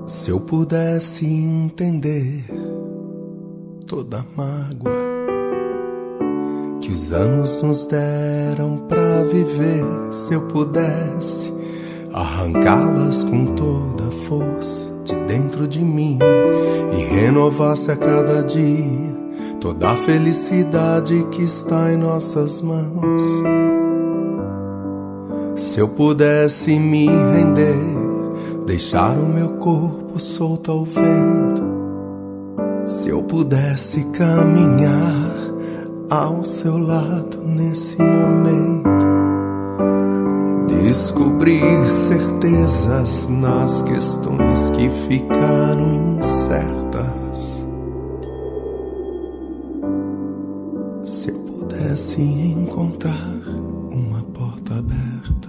Se eu pudesse entender toda a mágoa que os anos nos deram pra viver, se eu pudesse arrancá-las com toda a força de dentro de mim e renovasse a cada dia toda a felicidade que está em nossas mãos. Se eu pudesse me render, deixar o meu corpo solto ao vento, se eu pudesse caminhar ao seu lado nesse momento, descobrir certezas nas questões que ficaram incertas, se eu pudesse encontrar uma porta aberta,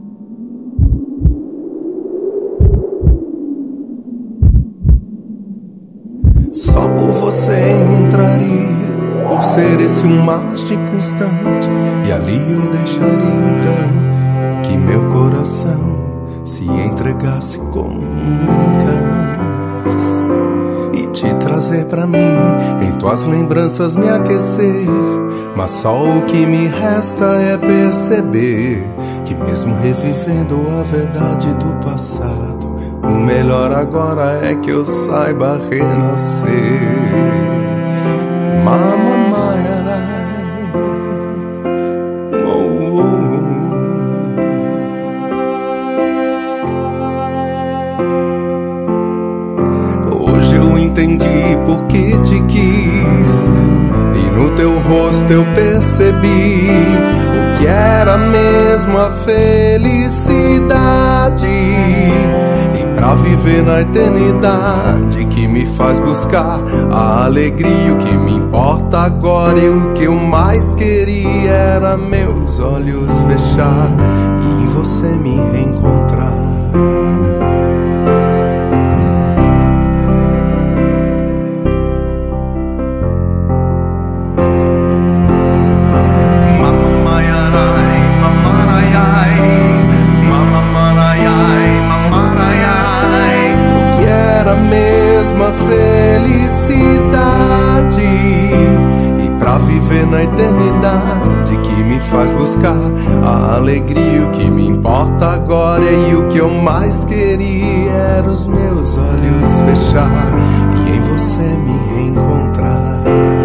só por você entraria, por ser esse um mágico instante, e ali eu deixaria então que meu coração se entregasse como nunca antes, e te trazer pra mim, em tuas lembranças me aquecer. Mas só o que me resta é perceber que mesmo revivendo a verdade do passado, o melhor agora é que eu saiba renascer. Mama Mayarai, oh, oh. Hoje eu entendi por que te quis, e no teu rosto eu percebi o que era mesmo a felicidade. Pra viver na eternidade que me faz buscar a alegria, o que me importa agora e o que eu mais queria era meus olhos fechar e em você me reencontrar. Felicidade, e pra viver na eternidade que me faz buscar a alegria, o que me importa agora e o que eu mais queria era os meus olhos fechar e em você me reencontrar.